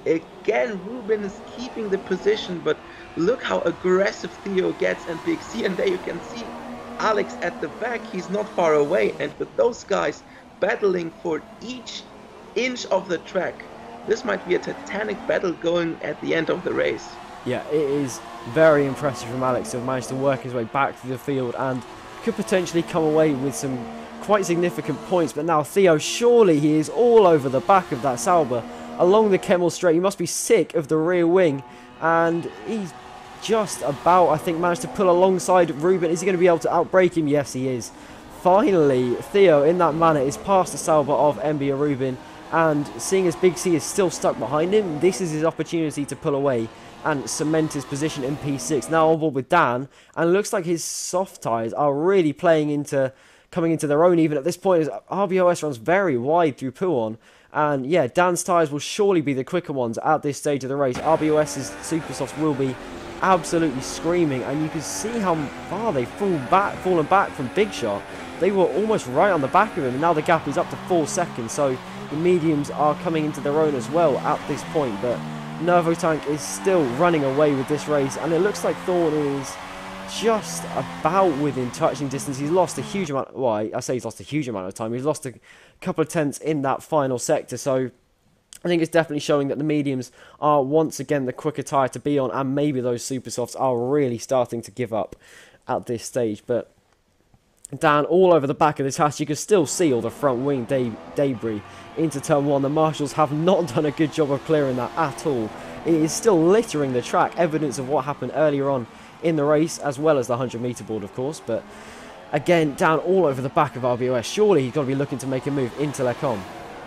again Ruben is keeping the position, but look how aggressive Theo gets and Big C, and there you can see Alex at the back. He's not far away, and with those guys battling for each inch of the track, this might be a titanic battle going at the end of the race. Yeah, it is very impressive from Alex to have managed to work his way back through the field and could potentially come away with some quite significant points. But now Theo, surely he is all over the back of that Sauber along the Kemmel Straight. He must be sick of the rear wing, and he's just about, I think, managed to pull alongside Ruben. Is he going to be able to outbrake him? Yes, he is. Finally, Theo, in that manner, is past the Sauber of N B A Ruben, and seeing as Big C is still stuck behind him, this is his opportunity to pull away and cement his position in P six. Now on board with Dan, and it looks like his soft tyres are really playing into, coming into their own even at this point, as R B O S runs very wide through Pouhon. And yeah, Dan's tyres will surely be the quicker ones at this stage of the race. RBOS's super softs will be absolutely screaming, and you can see how far they've fallen back, fallen back from Big Shot. They were almost right on the back of him, and now the gap is up to four seconds. So the mediums are coming into their own as well at this point, but Nervo Tank is still running away with this race, and it looks like Thorn is just about within touching distance. He's lost a huge amount, well, I say he's lost a huge amount of time. He's lost a couple of tenths in that final sector, so I think it's definitely showing that the mediums are once again the quicker tyre to be on, and maybe those super softs are really starting to give up at this stage. But Dan, all over the back of this Haas, you can still see all the front wing de debris into turn one. The marshals have not done a good job of clearing that at all. It is still littering the track, evidence of what happened earlier on in the race, as well as the one hundred meter board, of course. But again, down all over the back of R B O S. Surely he's got to be looking to make a move into Lecom.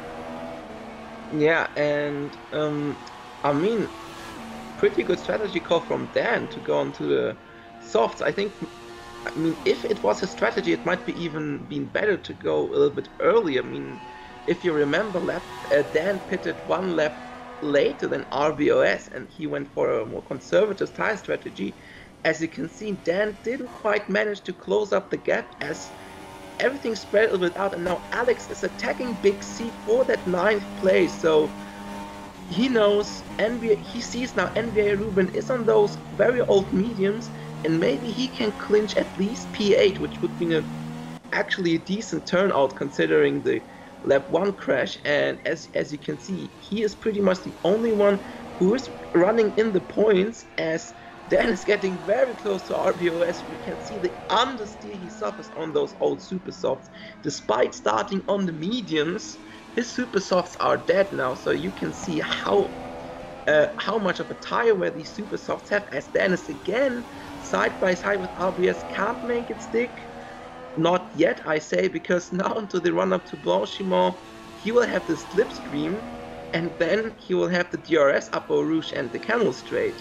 Yeah, and um, I mean, pretty good strategy call from Dan to go onto the softs. I think, I mean, if it was a strategy, it might be even been better to go a little bit early. I mean, if you remember, lap, uh, Dan pitted one lap later than R B O S, and he went for a more conservative tire strategy. As you can see, Dan didn't quite manage to close up the gap as everything spread a little bit out, and now Alex is attacking Big C for that ninth place. So he knows, N B A, he sees now N B A Ruben is on those very old mediums, and maybe he can clinch at least P eight, which would be a, actually a decent turnout considering the lap one crash. And as, as you can see, he is pretty much the only one who is running in the points, as Dan is getting very close to R B O S. We can see the understeer he suffers on those old super softs. Despite starting on the mediums, his super softs are dead now, so you can see how uh, how much of a tire wear these super softs have, as Dan is again side by side with R B O S, can't make it stick. Not yet, I say, because now into the run up to Blanchimont, he will have the slipstream, and then he will have the D R S up Eau Rouge and the Camel Straight.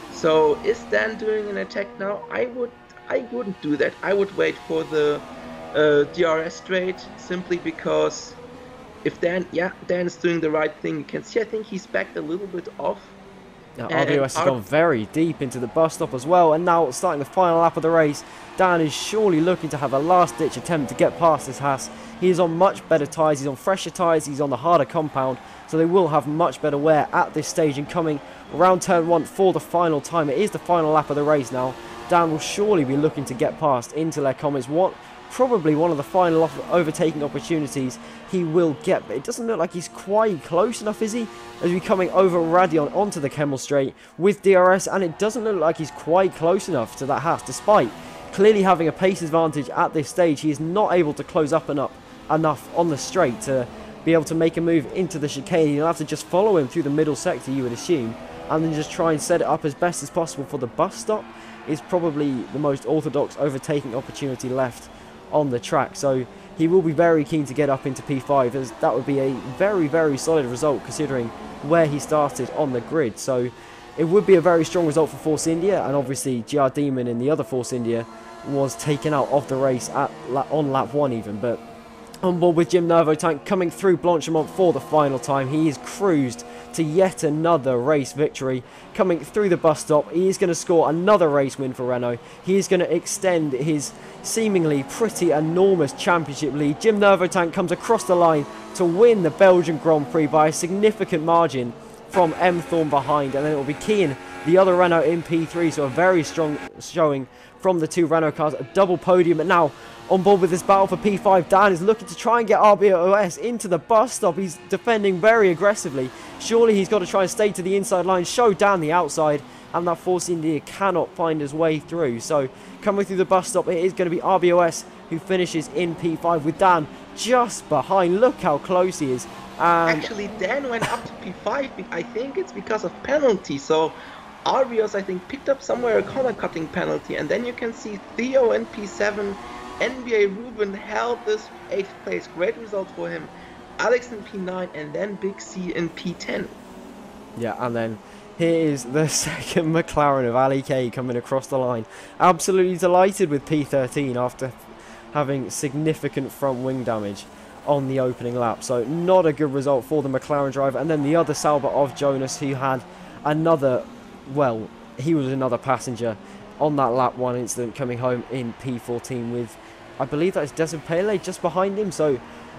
So is Dan doing an attack now? I would, I wouldn't do that. I would wait for the uh, D R S straight, simply because if Dan, yeah, Dan is doing the right thing. You can see, I think he's backed a little bit off. Now, R B O S has gone very deep into the bus stop as well, and now starting the final lap of the race, Dan is surely looking to have a last-ditch attempt to get past this Haas. He is on much better tyres, he's on fresher tyres, he's on the harder compound, so they will have much better wear at this stage. And coming around turn one for the final time, it is the final lap of the race now. Dan will surely be looking to get past into Lecom. It's what probably one of the final overtaking opportunities he will get, but it doesn't look like he's quite close enough, is he? As we're coming over Radion onto the Camel Straight with D R S, and it doesn't look like he's quite close enough to that Haas. Despite clearly having a pace advantage at this stage, he is not able to close up and up enough on the straight to be able to make a move into the chicane. You'll have to just follow him through the middle sector, you would assume, and then just try and set it up as best as possible for the bus stop. Is probably the most orthodox overtaking opportunity left on the track. So he will be very keen to get up into P five, as that would be a very, very solid result considering where he started on the grid. So it would be a very strong result for Force India, and obviously G R Demon in the other Force India was taken out of the race at on lap one even. But on board with Jim Nervo Tank coming through Blanchimont for the final time, he is cruised to yet another race victory. Coming through the bus stop, he is going to score another race win for Renault. He is going to extend his seemingly pretty enormous championship lead. Jim Nervo Tank comes across the line to win the Belgian Grand Prix by a significant margin from M Thorn behind, and then it will be Keane, the other Renault, in P three, so a very strong showing from the two Renault cars, a double podium. And now on board with this battle for P five, Dan is looking to try and get R B O S into the bus stop. He's defending very aggressively. Surely he's got to try and stay to the inside line, show Dan the outside, and that Force India cannot find his way through. So coming through the bus stop, it is going to be R B O S who finishes in P five with Dan just behind. Look how close he is. And actually, Dan went up to P five. I think it's because of penalty. So R B O S, I think, picked up somewhere a corner cutting penalty, and then you can see Theo in P seven. N B A Ruben held this eighth place. Great result for him. Alex in P nine, and then Big C in P ten. Yeah, and then here is the second McLaren of Ali K coming across the line. Absolutely delighted with P thirteen after having significant front wing damage on the opening lap. So not a good result for the McLaren driver. And then the other Sauber of Jonas, who had another, well, he was another passenger on that lap one incident, coming home in P fourteen with, I believe that is Desert Pele just behind him. So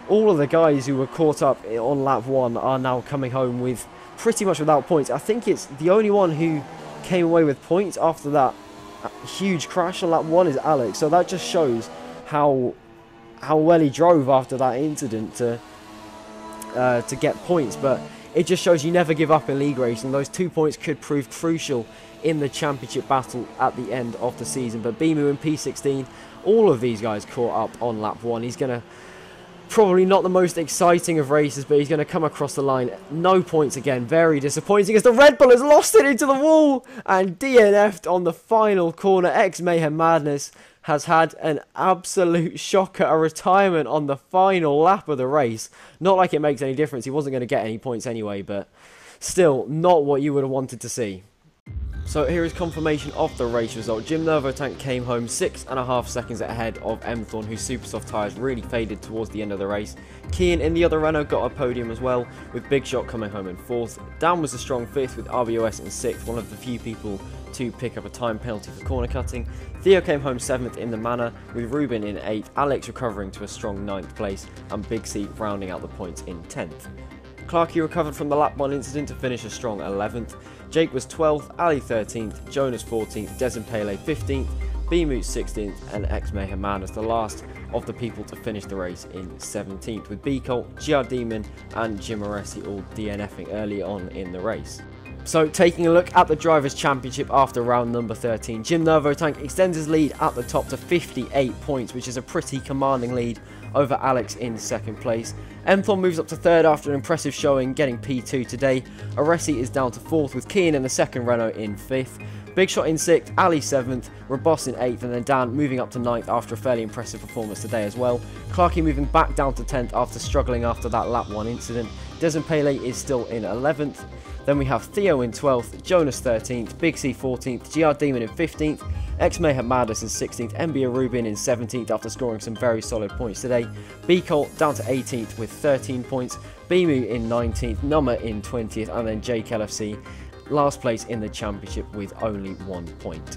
all of the guys who were caught up on lap one are now coming home with pretty much without points. I think it's the only one who came away with points after that huge crash on lap one is Alex. So that just shows how how well he drove after that incident to uh, to get points. But it just shows you never give up in league racing. Those two points could prove crucial in the championship battle at the end of the season. But Bimu in P sixteen, all of these guys caught up on lap one. He's going to probably not the most exciting of races, but he's going to come across the line. No points again. Very disappointing as the Red Bull has lost it into the wall and D N F'd on the final corner. X Mayhem Madness has had an absolute shocker, a retirement on the final lap of the race. Not like it makes any difference. He wasn't going to get any points anyway, but still not what you would have wanted to see. So here is confirmation of the race result. Jim Nervotank came home six and a half seconds ahead of Emthorn, whose super soft tyres really faded towards the end of the race. Kian in the other Renault got a podium as well, with Big Shot coming home in fourth. Dan was a strong fifth, with R B O S in sixth, one of the few people to pick up a time penalty for corner cutting. Theo came home seventh in the manor, with Ruben in eighth, Alex recovering to a strong ninth place, and Big C rounding out the points in tenth. Clarkey recovered from the lap one incident to finish a strong eleventh. Jake was twelfth, Ali thirteenth, Jonas fourteenth, Desin Pele fifteenth, Bmoot sixteenth, and X Mayhem Man as the last of the people to finish the race in seventeenth, with B Colt, G R Demon, and Jim Aresi all DNFing early on in the race. So, taking a look at the Drivers' Championship after round number thirteen, Jim Nervotank extends his lead at the top to fifty-eight points, which is a pretty commanding lead over Alex in second place. Emthorn moves up to third after an impressive showing, getting P two today. Aresi is down to fourth, with Kian in the second Renault in fifth. Big Shot in sixth, Ali seventh, Rabos in eighth, and then Dan moving up to ninth after a fairly impressive performance today as well. Clarkey moving back down to tenth after struggling after that lap one incident. Desin Pele is still in eleventh. Then we have Theo in twelfth, Jonas thirteenth, Big C fourteenth, G R Demon in fifteenth, X Mayhem Madness in sixteenth, M B A Rubin in seventeenth after scoring some very solid points today. B Colt down to eighteenth with thirteen points, Bimu in nineteenth, Nummer in twentieth, and then J K L F C last place in the championship with only one point.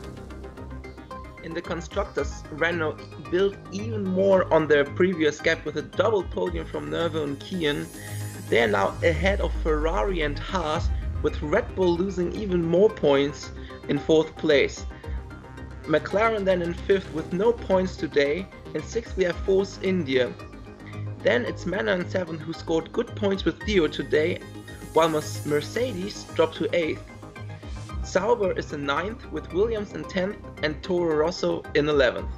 In the constructors, Renault built even more on their previous gap with a double podium from Nervo and Kian. They are now ahead of Ferrari and Haas, with Red Bull losing even more points in fourth place. McLaren then in fifth with no points today. In sixth we have Force India. Then it's Manor in seventh, who scored good points with Theo today, while Mercedes dropped to eighth. Sauber is in ninth with Williams in tenth and Toro Rosso in eleventh.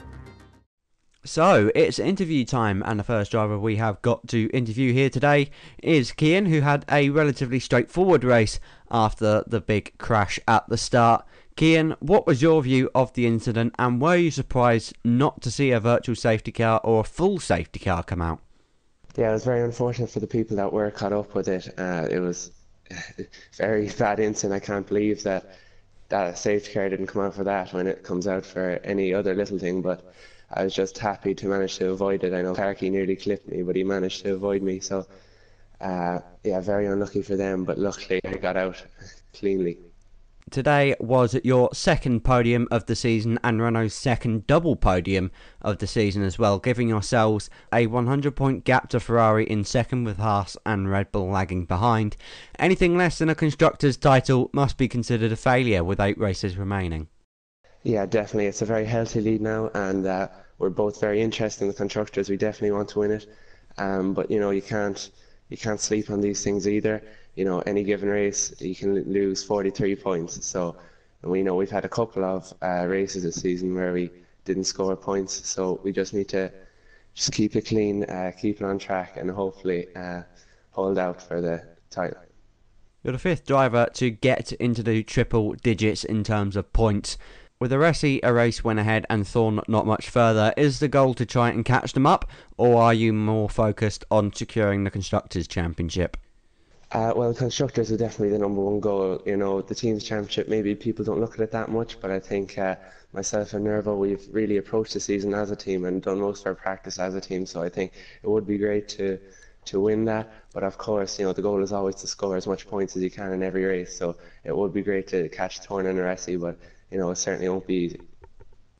So, it's interview time, and the first driver we have got to interview here today is Kian, who had a relatively straightforward race after the big crash at the start. Kian, what was your view of the incident, and were you surprised not to see a virtual safety car or a full safety car come out? Yeah, it was very unfortunate for the people that were caught up with it. Uh, it was a very bad incident. I can't believe that, that a safety car didn't come out for that when it comes out for any other little thing, but I was just happy to manage to avoid it. I know Clarkey nearly clipped me, but he managed to avoid me. So, uh, yeah, very unlucky for them, but luckily I got out cleanly. Today was your second podium of the season and Renault's second double podium of the season as well, giving yourselves a one hundred point gap to Ferrari in second, with Haas and Red Bull lagging behind. Anything less than a constructor's title must be considered a failure with eight races remaining. Yeah, definitely. It's a very healthy lead now, and uh, we're both very interested in the constructors. We definitely want to win it, um, but you know you can't you can't sleep on these things either. You know, any given race you can lose forty-three points. So we know we've had a couple of uh, races this season where we didn't score points. So we just need to just keep it clean, uh, keep it on track, and hopefully uh, hold out for the title. You're the fifth driver to get into the triple digits in terms of points. With Aresi, a race went ahead and Thorn not much further. Is the goal to try and catch them up, or are you more focused on securing the Constructors' Championship? Uh, well, constructors are definitely the number one goal. You know, the team's championship, maybe people don't look at it that much, but I think uh, myself and Nervo, we've really approached the season as a team and done most of our practice as a team. So I think it would be great to to win that. But of course, you know, the goal is always to score as much points as you can in every race. So it would be great to catch Thorn and Aresi, but you know, it certainly won't be easy.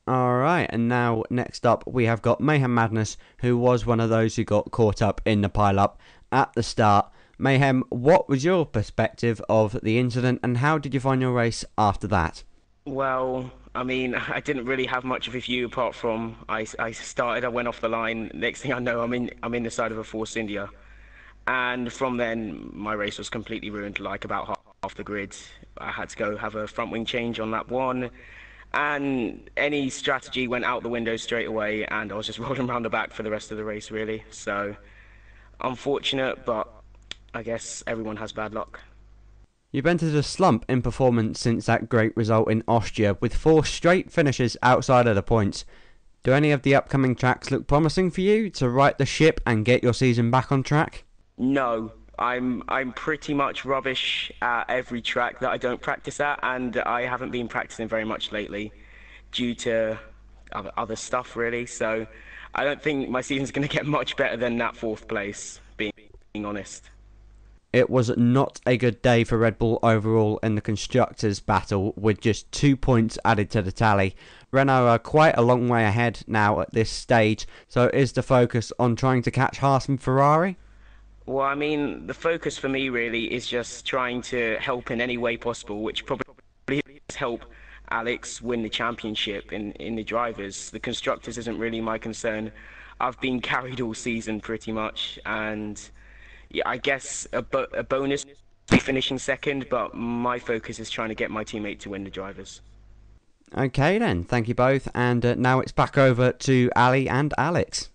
Alright, and now next up we have got Mayhem Madness, who was one of those who got caught up in the pile-up at the start. Mayhem, what was your perspective of the incident and how did you find your race after that? Well, I mean, I didn't really have much of a view apart from I, I started, I went off the line. Next thing I know, I'm in I'm in the side of a Force India. And from then, my race was completely ruined, like about half, half the grid. I had to go have a front wing change on lap one. And any strategy went out the window straight away, and I was just rolling around the back for the rest of the race, really. So, unfortunate, but I guess everyone has bad luck. You've entered a slump in performance since that great result in Austria, with four straight finishes outside of the points. Do any of the upcoming tracks look promising for you to right the ship and get your season back on track? No, I'm I'm pretty much rubbish at every track that I don't practice at, and I haven't been practicing very much lately due to other, other stuff, really. So I don't think my season's going to get much better than that fourth place, being, being honest. It was not a good day for Red Bull overall in the Constructors' battle, with just two points added to the tally. Renault are quite a long way ahead now at this stage, so is the focus on trying to catch Haas and Ferrari? Well, I mean, the focus for me really is just trying to help in any way possible, which probably is help Alex win the championship in, in the drivers. The Constructors isn't really my concern. I've been carried all season pretty much, and yeah, I guess a, bo a bonus be finishing second, but my focus is trying to get my teammate to win the drivers. Okay then, thank you both, and uh, now it's back over to Ali and Alex.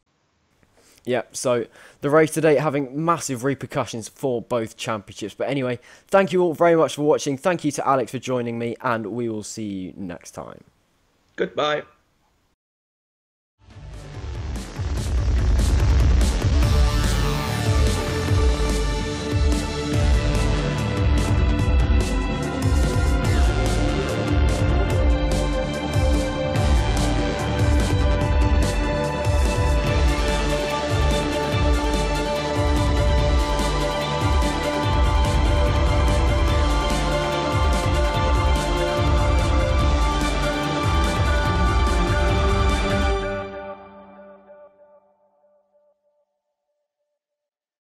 Yep, so the race today having massive repercussions for both championships. But anyway, thank you all very much for watching. Thank you to Alex for joining me, and we will see you next time. Goodbye.